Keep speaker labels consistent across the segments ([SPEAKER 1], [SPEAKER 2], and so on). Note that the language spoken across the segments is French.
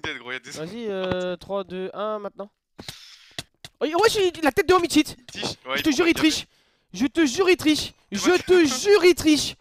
[SPEAKER 1] tête, gros, y'a des.
[SPEAKER 2] Vas-y, 3, 2, 1, maintenant. Oh, ouais, la tête de homme, il cheat.
[SPEAKER 1] Il triche. Ouais,
[SPEAKER 2] Je te jure, il triche. Je te jure, il triche. Je
[SPEAKER 1] Comment
[SPEAKER 2] te jure, il triche.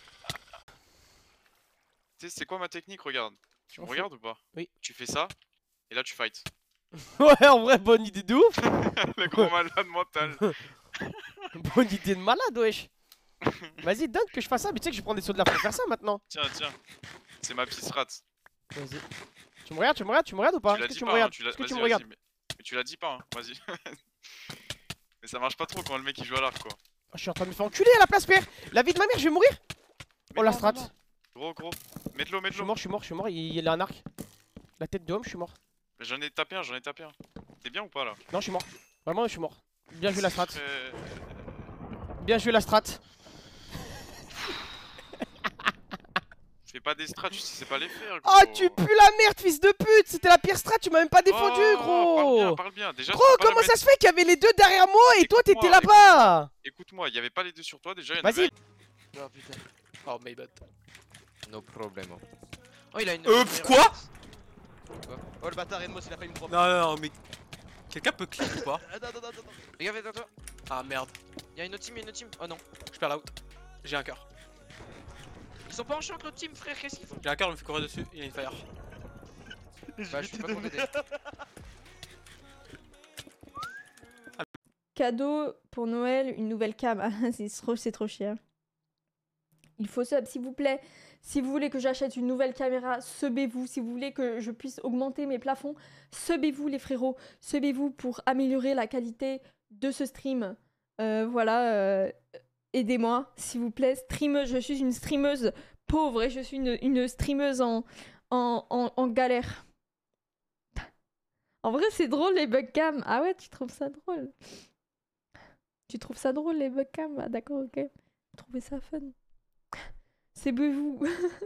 [SPEAKER 1] Tu sais, c'est quoi ma technique? Regarde. Tu me
[SPEAKER 2] M'en
[SPEAKER 1] regardes ou pas?
[SPEAKER 2] Oui.
[SPEAKER 1] Tu fais ça, et là tu fight.
[SPEAKER 2] Ouais, en vrai, bonne idée de ouf.
[SPEAKER 1] Le gros malade mental.
[SPEAKER 2] Bonne idée de malade, wesh. Vas-y, donne que je fasse ça. Mais tu sais que je prends des sauts de la pour faire ça maintenant.
[SPEAKER 1] Tiens, tiens. C'est ma petite rat.
[SPEAKER 2] Vas-y. Tu me regardes, ou pas?
[SPEAKER 1] Tu l'as
[SPEAKER 2] Est-ce que
[SPEAKER 1] dit
[SPEAKER 2] tu me
[SPEAKER 1] pas, hein,
[SPEAKER 2] regardes? Est-ce que tu
[SPEAKER 1] vas-y,
[SPEAKER 2] me regardes?
[SPEAKER 1] vas-y. Mais tu l'as dit pas, hein, vas-y. Mais ça marche pas trop quand le mec il joue à l'arc, quoi.
[SPEAKER 2] Oh, je suis en train de me faire enculer à la place, père. La vie de ma mère, je vais mourir.
[SPEAKER 1] Mais
[SPEAKER 2] Oh, la
[SPEAKER 1] non,
[SPEAKER 2] strat.
[SPEAKER 1] non, non. Gros, gros. Mets-le,
[SPEAKER 2] Je suis
[SPEAKER 1] mets-le.
[SPEAKER 2] mort. Il a un arc. La tête de homme, je suis mort.
[SPEAKER 1] J'en ai tapé un, j'en ai tapé un. T'es bien ou pas là?
[SPEAKER 2] Non, je suis mort. Vraiment, je suis mort. Bien joué la strat.
[SPEAKER 1] Euh,
[SPEAKER 2] Bien joué la strat.
[SPEAKER 1] Fais pas des strats, tu sais c'est pas les faire, gros.
[SPEAKER 2] Oh, tu pues la merde, fils de pute. C'était la pire strat, tu m'as même pas défendu,
[SPEAKER 1] Oh,
[SPEAKER 2] gros.
[SPEAKER 1] parle bien. Déjà,
[SPEAKER 2] Gros,
[SPEAKER 1] tu peux pas la
[SPEAKER 2] comment ça
[SPEAKER 1] mettre.
[SPEAKER 2] se fait qu'il y avait les deux derrière moi et toi t'étais
[SPEAKER 1] Écoute-moi,
[SPEAKER 2] là-bas?
[SPEAKER 1] Écoute-moi, il y avait pas les deux sur toi déjà.
[SPEAKER 2] Vas-y.
[SPEAKER 3] Oh putain. Oh my bad. No problem. Oh il a une.
[SPEAKER 4] Quoi?
[SPEAKER 3] Oh le bâtard Edmos il a failli me drop.
[SPEAKER 4] Non, non, non, mais. Quelqu'un peut click ou pas?
[SPEAKER 3] Attends. Regarde derrière toi.
[SPEAKER 4] Ah merde,
[SPEAKER 3] Y'a une autre team, Oh non.
[SPEAKER 4] je perds la out. J'ai un cœur.
[SPEAKER 3] Ils sont pas en champ l'autre team frère, qu'est-ce qu'ils font?
[SPEAKER 4] J'ai un cœur, il me fait courir dessus, il a une fire.
[SPEAKER 3] Bah je suis pas pour t'aider.
[SPEAKER 5] Cadeau pour Noël, une nouvelle cam. Ah, c'est trop cher. Il faut sub, s'il vous plaît. Si vous voulez que j'achète une nouvelle caméra, subez-vous. Si vous voulez que je puisse augmenter mes plafonds, subez-vous les frérots. Subez-vous pour améliorer la qualité de ce stream. Voilà, aidez-moi, s'il vous plaît. Je suis une streameuse pauvre et je suis une streameuse en galère. En vrai, c'est drôle les bugcam. Ah ouais, tu trouves ça drôle? Tu trouves ça drôle les bugcam? Ah d'accord, ok. Vous trouvez ça fun? C'est vous.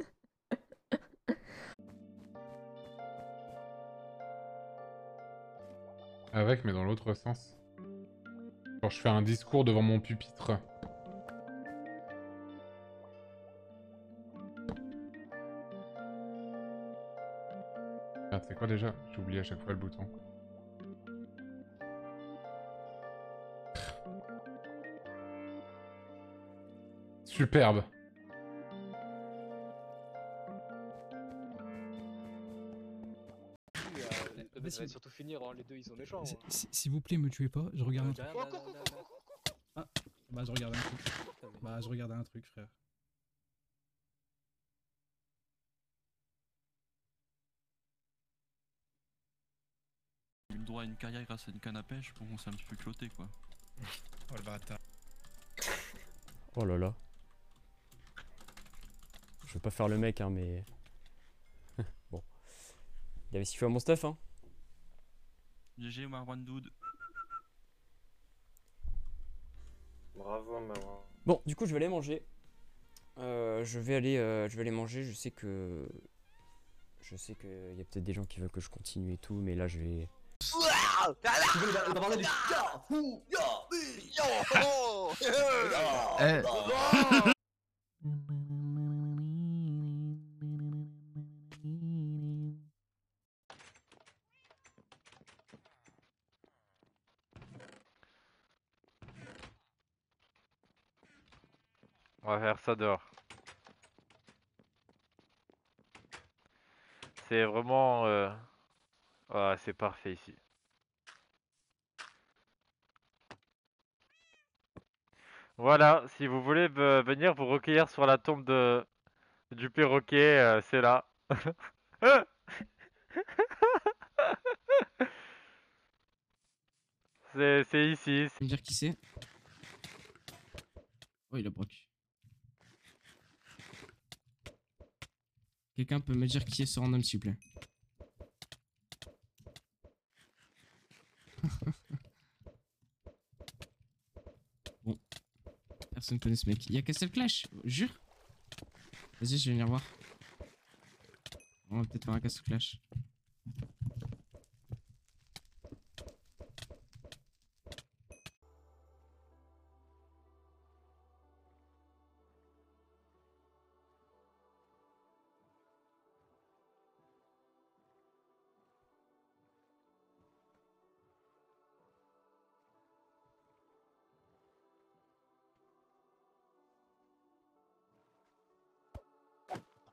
[SPEAKER 6] Avec, mais dans l'autre sens. Genre, je fais un discours devant mon pupitre. Ah, c'est quoi déjà? J'oublie à chaque fois le bouton. Superbe.
[SPEAKER 7] Ça va surtout finir, hein, les deux ils sont méchants.
[SPEAKER 8] S'il vous plaît, me tuez pas, je regarde un truc.
[SPEAKER 7] Ah,
[SPEAKER 8] Bah, je regardais un truc. Bah, je regardais un truc, frère.
[SPEAKER 9] J'ai eu le droit à une carrière grâce à une canne à pêche, bon, c'est un petit peu cloté quoi.
[SPEAKER 8] Oh le bâtard.
[SPEAKER 10] Oh là là. Je veux pas faire le mec, hein, mais. Bon. Il avait sifflé à mon stuff, hein.
[SPEAKER 9] GG Marwan Doud.
[SPEAKER 11] Bravo Marwan.
[SPEAKER 10] Bon, du coup, je vais aller manger. Je vais aller manger. Je sais que y a peut-être des gens qui veulent que je continue et tout, mais là, je vais.
[SPEAKER 11] On va faire ça dehors. C'est vraiment... Ah, c'est parfait ici. Voilà, si vous voulez venir vous recueillir sur la tombe du perroquet, c'est là. C'est ici.
[SPEAKER 8] Me dire qui c'est? Oh, il a broc. Quelqu'un peut me dire qui est ce random, s'il vous plaît? Bon. Personne connaît ce mec. Il y a Castle Clash, jure. Vas-y, je vais venir voir. On va peut-être faire un Castle Clash.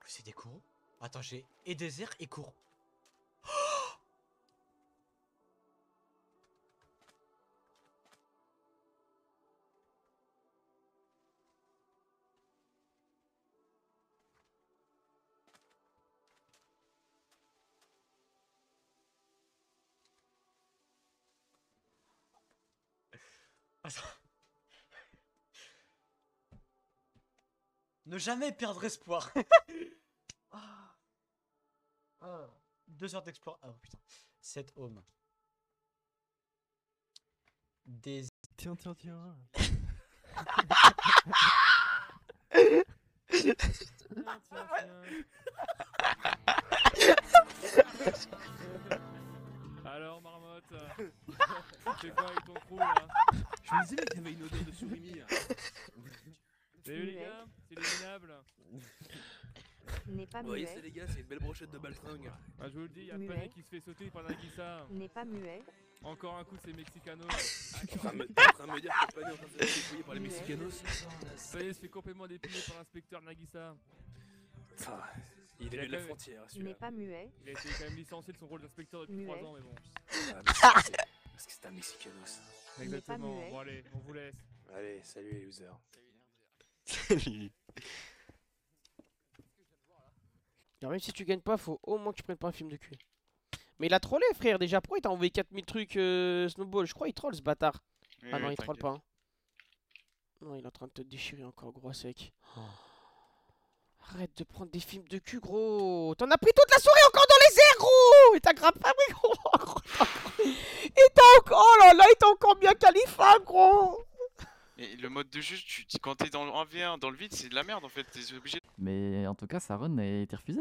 [SPEAKER 12] C'est des courroux. Attends, j'ai et désert et courroux. Attends. Ne jamais perdre espoir. Ah. Ah. 2 heures d'exploration. Oh putain. 7 hommes. Des...
[SPEAKER 2] Tiens.
[SPEAKER 13] Alors, marmotte, tu fais quoi avec ton crew là? Je me disais, mais qu'il y avait une odeur de surimi. Salut les gars, c'est les minables.
[SPEAKER 14] N'est pas
[SPEAKER 13] Oui,
[SPEAKER 14] muet.
[SPEAKER 13] c'est les gars, c'est une belle brochette de baltringue. Ah, je vous le dis, y'a pas
[SPEAKER 14] Muet.
[SPEAKER 13] de qui se fait sauter par Nagisa.
[SPEAKER 14] N'est pas muet.
[SPEAKER 13] Encore un coup, c'est Mexicanos.
[SPEAKER 14] T'es
[SPEAKER 13] en train de me dire que Fanny est en train de se faire dépouiller par les Mexicanos. Fanny se fait complètement dépouiller par l'inspecteur Nagisa. Il est de la frontière, celui-là.
[SPEAKER 14] N'est pas muet.
[SPEAKER 13] Il a été quand même licencié de son rôle d'inspecteur depuis
[SPEAKER 14] Muet.
[SPEAKER 13] 3 ans, mais bon.
[SPEAKER 14] Parce
[SPEAKER 13] que c'est un Mexicanos.
[SPEAKER 14] N'est
[SPEAKER 13] Exactement.
[SPEAKER 14] pas muet.
[SPEAKER 13] Bon, allez, on vous laisse.
[SPEAKER 3] Allez, salut les losers.
[SPEAKER 2] Salut. Alors même si tu gagnes pas, faut au moins que tu prennes pas un film de cul. Mais il a trollé frère déjà, pourquoi il t'a envoyé 4000 trucs Snowball? Je crois il troll ce bâtard.
[SPEAKER 1] Oui,
[SPEAKER 2] Ah non
[SPEAKER 1] oui,
[SPEAKER 2] il troll
[SPEAKER 1] t'inquiète.
[SPEAKER 2] pas. Hein. Non il est en train de te déchirer encore gros sec. Arrête de prendre des films de cul gros. T'en as pris toute la soirée encore dans les airs gros. Et t'as grave pas pris gros. Et t'as encore... Oh là là il t'a encore bien qualifié gros.
[SPEAKER 1] Et le mode de jeu, quand t'es dans le 1v1 dans le vide, c'est de la merde en fait. T'es obligé.
[SPEAKER 15] Mais en tout cas, sa run a été refusée.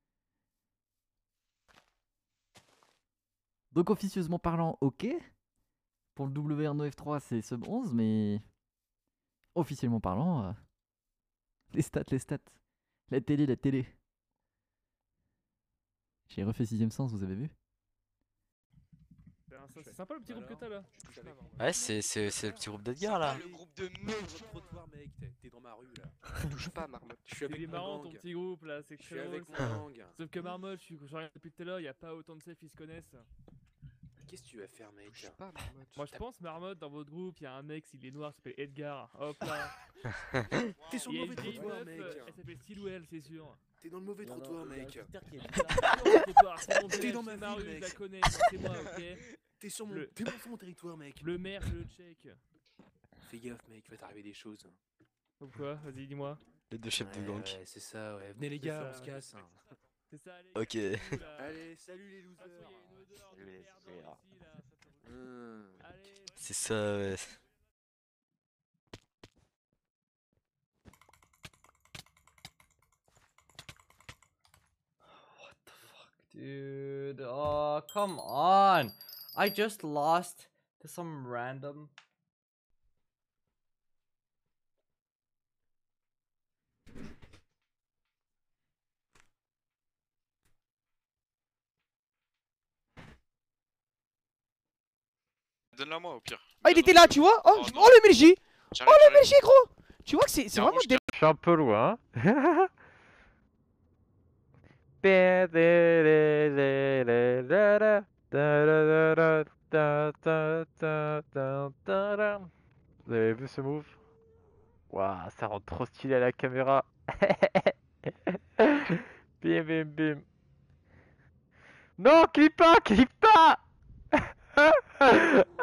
[SPEAKER 15] Donc officieusement parlant, ok. Pour le WRNO F3, c'est sub 11, mais officiellement parlant, les stats. La télé. J'ai refait 6ème sens, vous avez vu?
[SPEAKER 13] C'est sympa le petit groupe que t'as là.
[SPEAKER 3] Ouais, c'est le petit groupe d'Edgar là.
[SPEAKER 13] Le groupe de merde sur le trottoir, mec. T'es dans ma rue là.
[SPEAKER 3] Touche pas, Marmotte.
[SPEAKER 13] Je suis avec Il est marrant ton petit groupe là, c'est
[SPEAKER 3] Je suis avec
[SPEAKER 13] crado,
[SPEAKER 3] mon
[SPEAKER 13] ça.
[SPEAKER 3] gang.
[SPEAKER 13] Sauf que Marmotte, je regarde depuis tout à l'heure, y a pas autant de safe, ils se connaissent.
[SPEAKER 3] Qu'est-ce que tu vas faire, mec?
[SPEAKER 13] Moi je pense, Marmotte, dans votre groupe, y a un mec, il est noir, il s'appelle Edgar. Hop là.
[SPEAKER 3] T'es sur le
[SPEAKER 13] Il y a
[SPEAKER 3] mauvais
[SPEAKER 13] une vieille
[SPEAKER 3] trottoir,
[SPEAKER 13] meuf,
[SPEAKER 3] mec.
[SPEAKER 13] Elle s'appelle Silhouelle, c'est sûr.
[SPEAKER 3] T'es dans le mauvais trottoir, mec.
[SPEAKER 13] T'es
[SPEAKER 3] dans ma
[SPEAKER 13] rue,
[SPEAKER 3] ville,
[SPEAKER 13] je la
[SPEAKER 3] mec.
[SPEAKER 13] connais, c'est moi, ok.
[SPEAKER 3] T'es sur mon territoire, mec.
[SPEAKER 13] Le maire, je le check.
[SPEAKER 3] Fais gaffe, mec, il va t'arriver des choses.
[SPEAKER 13] Pourquoi? Vas-y, dis-moi.
[SPEAKER 3] Les deux chefs de gang. Ouais, c'est ça, ouais. Venez les
[SPEAKER 13] C'est
[SPEAKER 3] gars,
[SPEAKER 13] ça,
[SPEAKER 3] on se casse.
[SPEAKER 13] C'est ça, allez.
[SPEAKER 3] Ok.
[SPEAKER 13] c'est tout, là.
[SPEAKER 3] Allez, salut les losers.
[SPEAKER 13] Salut les losers.
[SPEAKER 3] C'est ça, ouais.
[SPEAKER 16] Dude, oh, come on. I just lost to some random.
[SPEAKER 1] Donne-la moi au pire.
[SPEAKER 2] Ah il était là tu vois. Oh,
[SPEAKER 1] non.
[SPEAKER 2] oh le MLJ.
[SPEAKER 1] J'arrive,
[SPEAKER 2] Oh le
[SPEAKER 1] j'arrive.
[SPEAKER 2] MLJ gros. Tu vois que c'est vraiment des...
[SPEAKER 11] Je suis un peu loin. Vous avez vu ce move? Waouh, ça rend trop stylé à la caméra. Bim bim bim. Non, clique pas, clique pas.